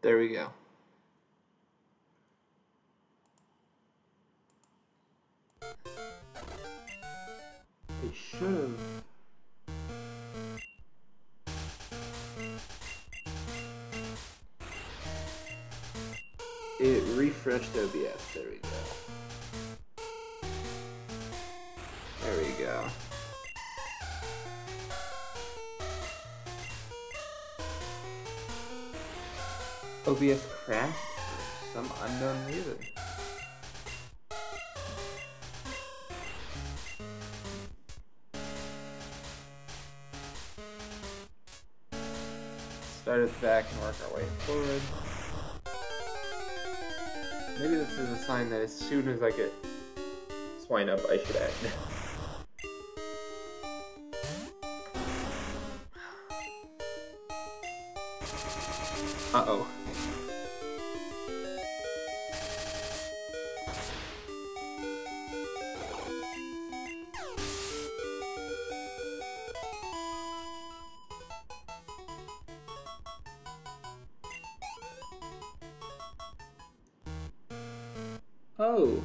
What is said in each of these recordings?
There we go. It should have. It refreshed OBS. There we go. There we go. OBS crashed for some unknown reason. Start at the back and work our way forward. Maybe this is a sign that as soon as I get swine up, I should act. Uh-oh. Oh.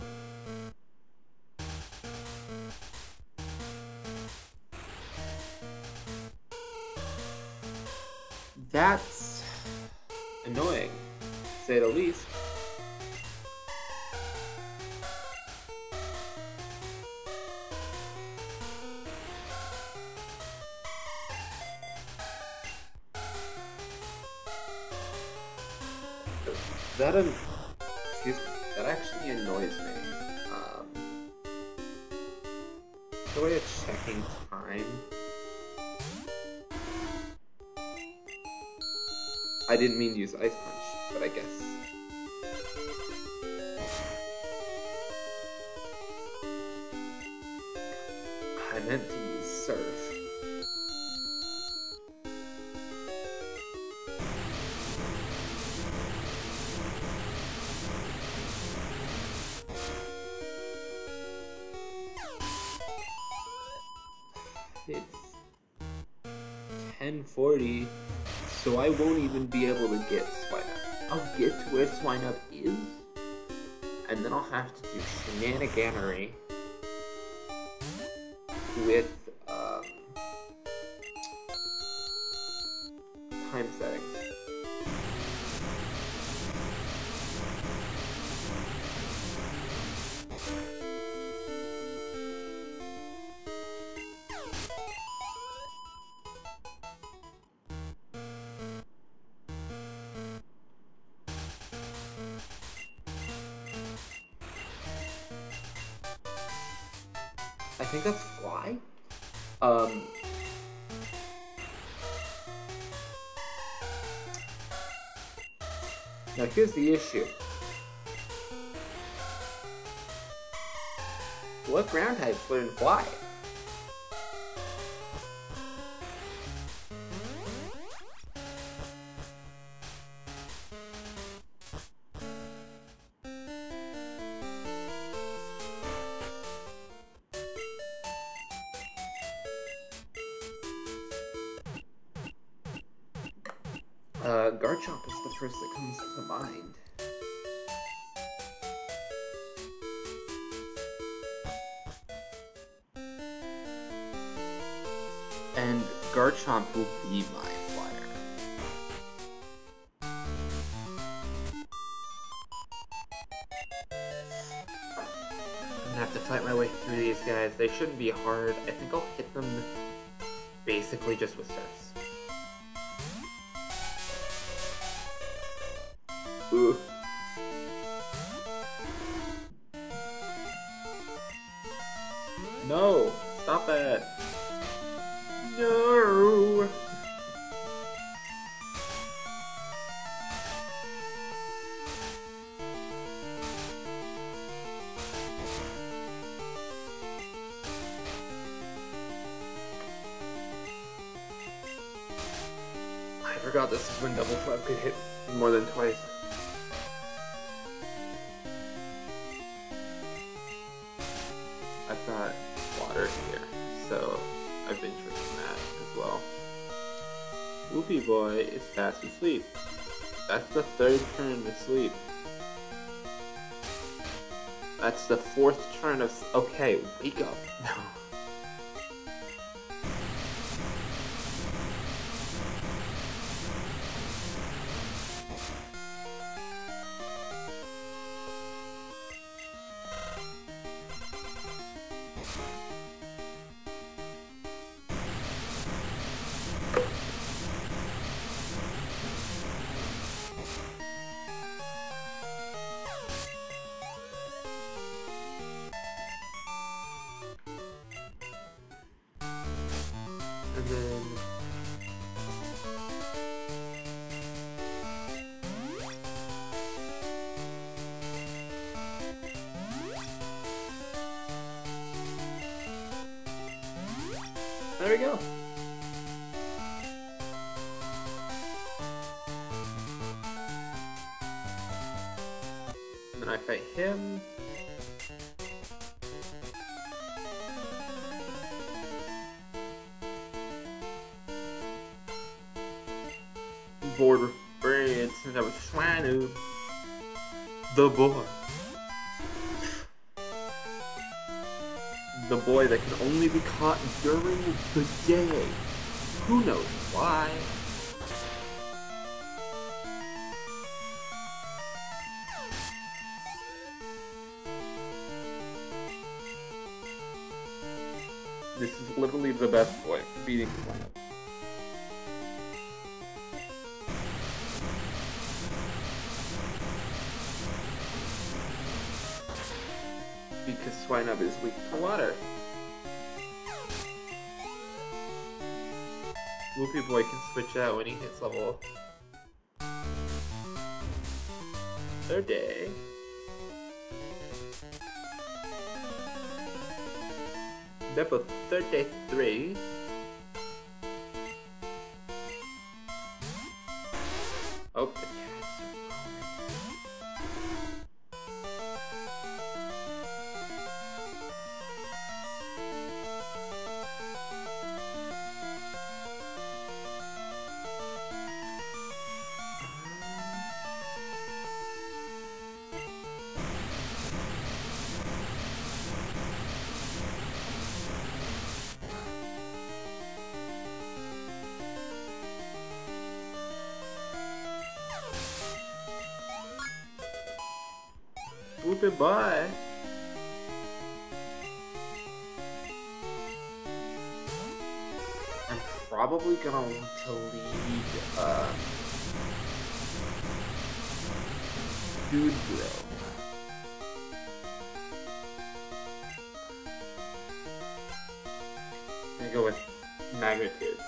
That's annoying, to say the least. Excuse me, that actually annoys me. The way it's checking time. I didn't mean to use Ice Punch, but I guess. I meant to use Surf. It's 10:40. So I won't even be able to get Swine Up. I'll get to where Swine Up is, and then I'll have to do shenaniganery with time settings. I think that's Fly. Now here's the issue. What ground types would in Fly? Garchomp is the first that comes to mind. And Garchomp will be my flyer. I'm gonna have to fight my way through these guys. They shouldn't be hard. I think I'll hit them basically just with Surfs. Ooh. No! Stop that! No! I forgot this is when Double Flap could hit more than twice. I've got water here, so I've been drinking that as well. Whoopie Boy is fast asleep. That's the third turn to sleep. That's the fourth turn of... Okay, wake up. And then... there we go. And then I fight him. Bored with birds since I was Swinub. The boy. The boy that can only be caught during the day. Who knows why? This is literally the best boy for beating Swinub. Because Swinub is weak to water. Whoopie Boy can switch out when he hits level 30. Level 33. Oh, the cats are Whoopie Boy. I'm probably gonna want to lead Dude Bro. I'm gonna go with Magnitude.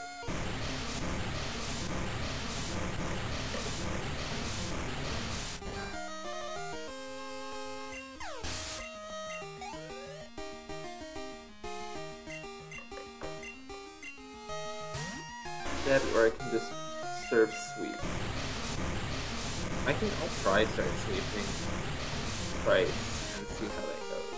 Or I can just serve sweep. I'll try start sweeping Price and see how that goes.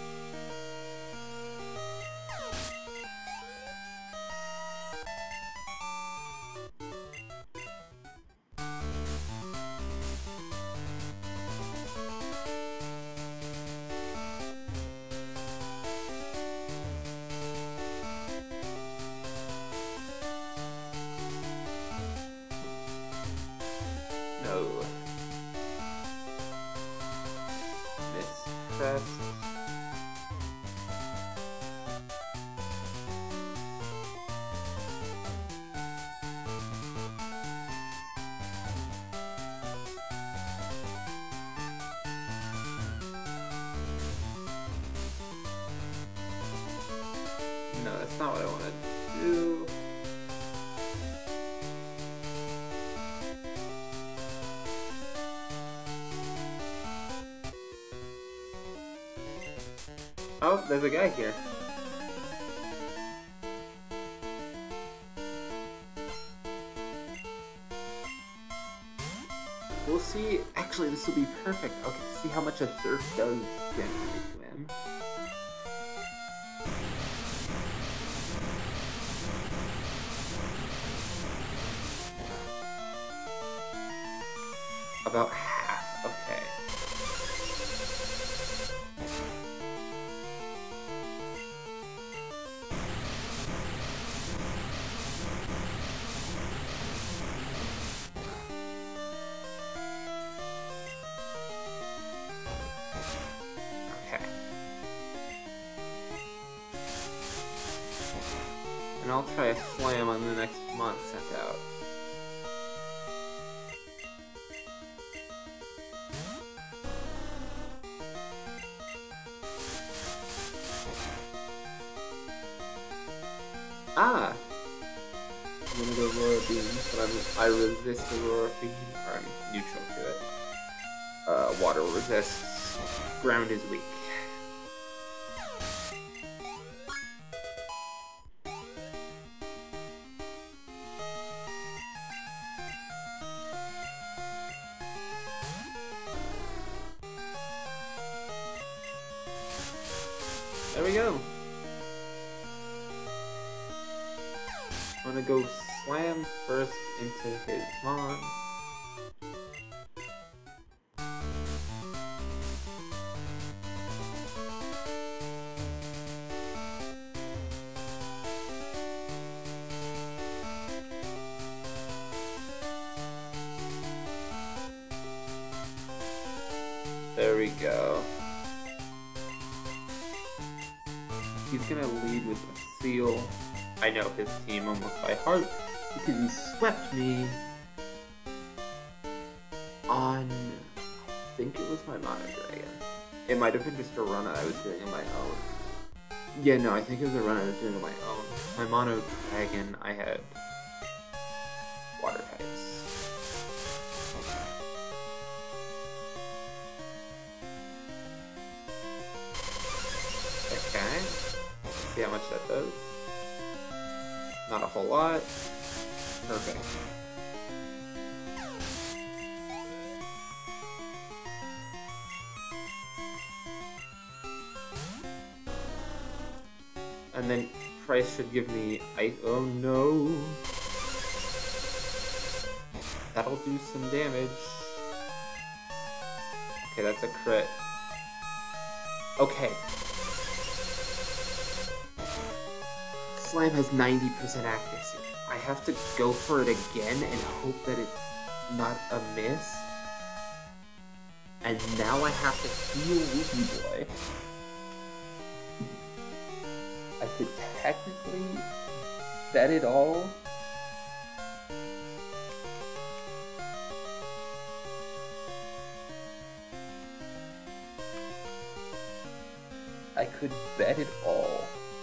No. Mistrust. No, that's not what I want to do. Oh, there's a guy here. We'll see. Actually, this will be perfect. Okay, see how much a surf does generally to him. About half, okay. Okay. And I'll try a slam on the next mod sent out. Ah! I'm gonna go Aurora Beams, but I resist Aurora Beam, or I'm neutral to it. Water resists. Ground is weak. There we go. I'm gonna go slam first into his mon. There we go. He's gonna lead with a seal. I know his team almost by heart because he swept me on, I think it was my Mono Dragon. It might have been just a run I was doing on my own. Yeah, no, I think it was a run I was doing on my own. My Mono Dragon, I had water types. Okay, let's see how much that does. Not a whole lot. Perfect. And then Price should give me ice. Oh no. That'll do some damage. Okay, that's a crit. Okay. Slam has 90% accuracy. I have to go for it again and hope that it's not a miss. And now I have to heal Wookie Boy. I could technically bet it all. I could bet it all.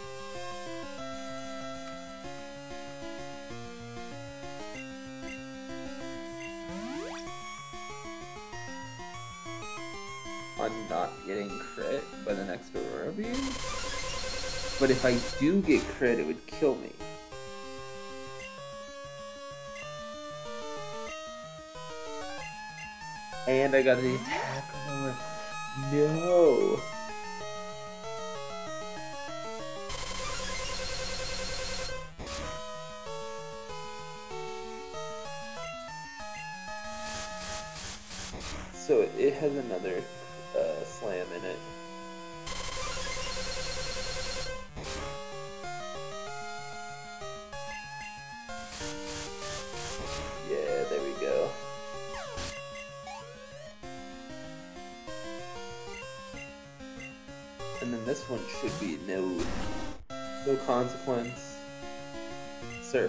On not getting crit by the next Aurora Beam. But if I do get crit, it would kill me. And I got the attack on. No. So it has another slam in it. Yeah, there we go. And then this one should be no consequence. Surf.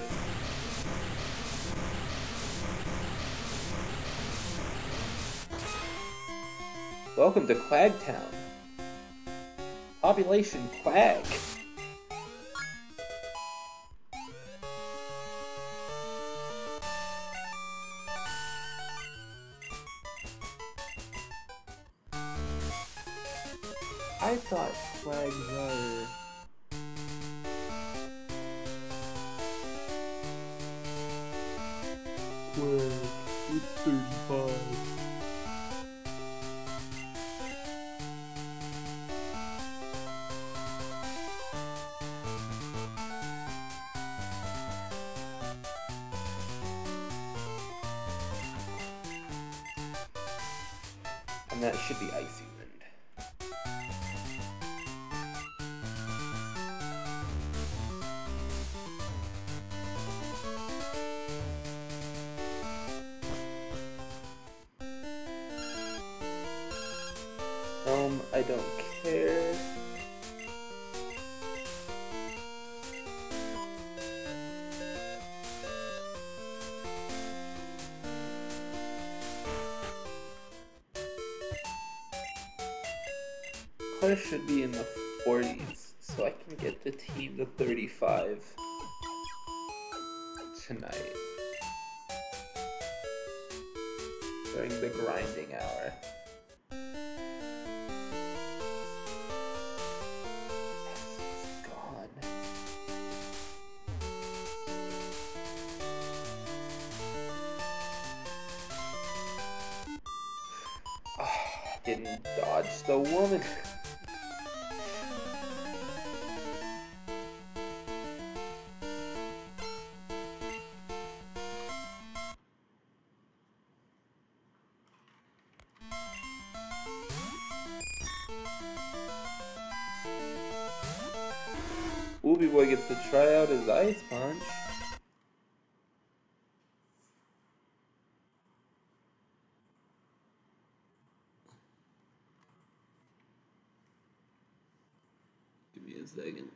Welcome to Quagtown. Population Quag. I thought Quags are... Quag, it's 35. And that should be Icy Wind. I don't care. Clash should be in the 40s, so I can get the team to 35 tonight during the grinding hour. It's gone. Oh, didn't dodge the woman. Whoopie Boy gets to try out his Ice Punch. Give me a second.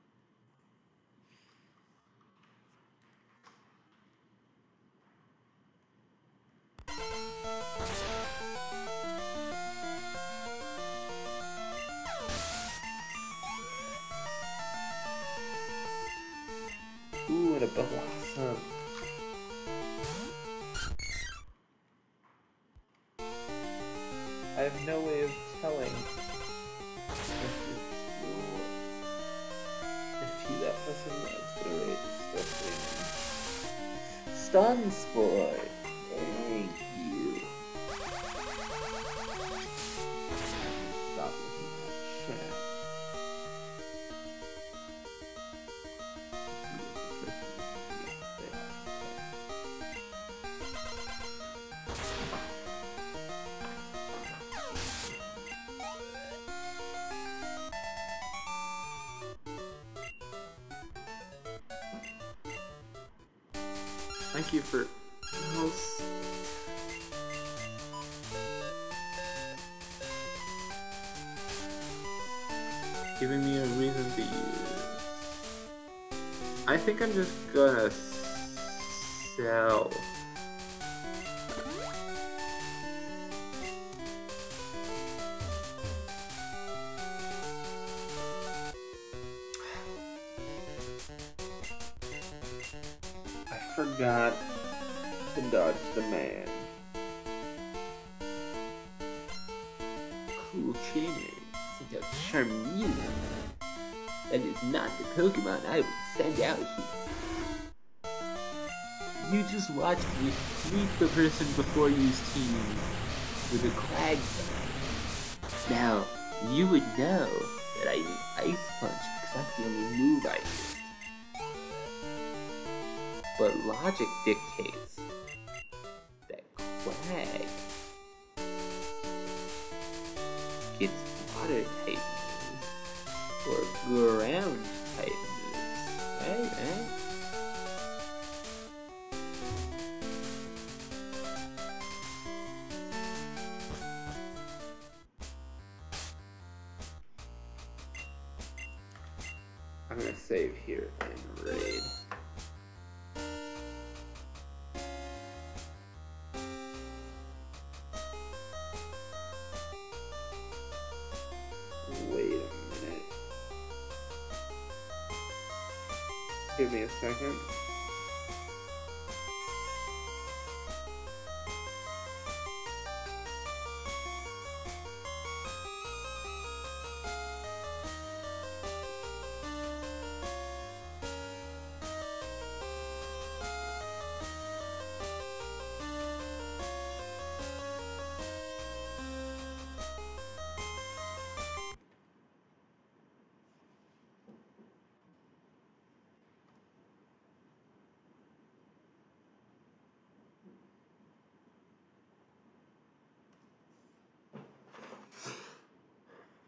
Ooh, and a Blossom. I have no way of telling if that person was gonna rate stuff. Stun Spore. Thank you. Stop looking at chat. Thank you for house. Giving me a reason to use. I think I'm just gonna sell. Forgot to dodge the man. Cool trainer, sent out Charmeleon. That is not the Pokemon I would send out here. You just watched me sweep the person before you's team with a Quagsire. Now, you would know that I use Ice Punch because that's the only move I use. But logic dictates that Quag gets water type moves or ground type moves, right? I'm gonna save here and raid. Give me a second.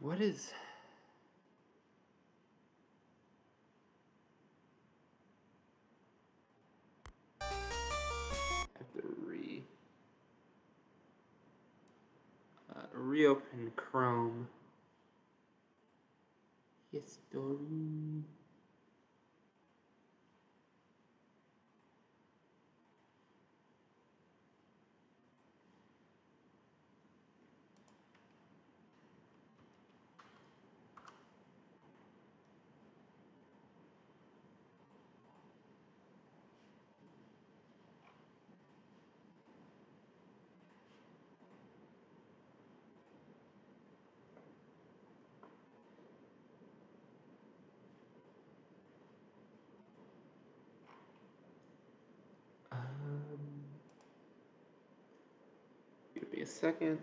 What is... I have to reopen Chrome. History. Give me a second.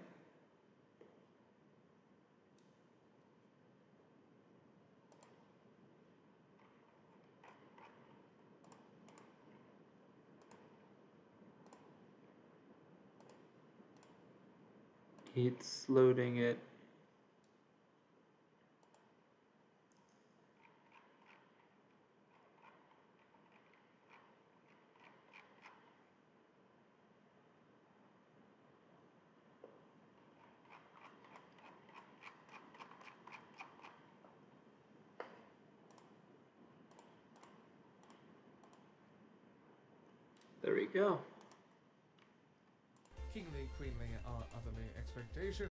It's loading it. There we go. Kingly, queenly are utterly expectation.